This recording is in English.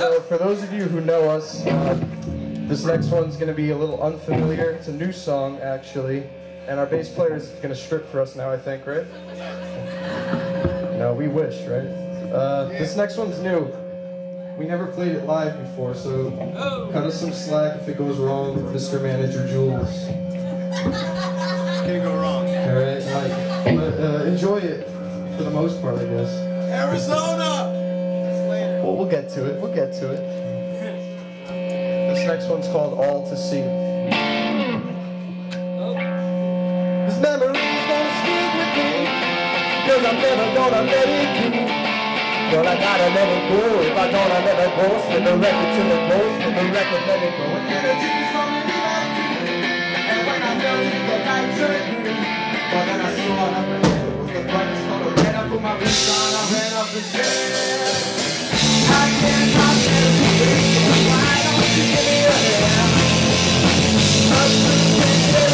So for those of you who know us, this next one's going to be a little unfamiliar. It's a new song, actually. And our bass player is going to strip for us now, I think, right? No, we wish, right? This next one's new. We never played it live before, so cut us some slack if it goes wrong, Mr. Manager Jules. It's gonna go wrong. Alright, Mike. Enjoy it for the most part, I guess. Arizona! Well, we'll get to it. We'll get to it. This next one's called All to See. This memory's gonna stick with me, 'cause I'm never gonna let it go. But I gotta let it go. If I don't, I'll let it go. Slip the record to the ghost, slip the record, let it go. And energy's running in my feet. And when I felt it, the night turned green. But then I saw up ahead, it was the brightest color red. I put my wrist on, I ran up the stairs. I can't stop this, why don't you give me a hand? I'm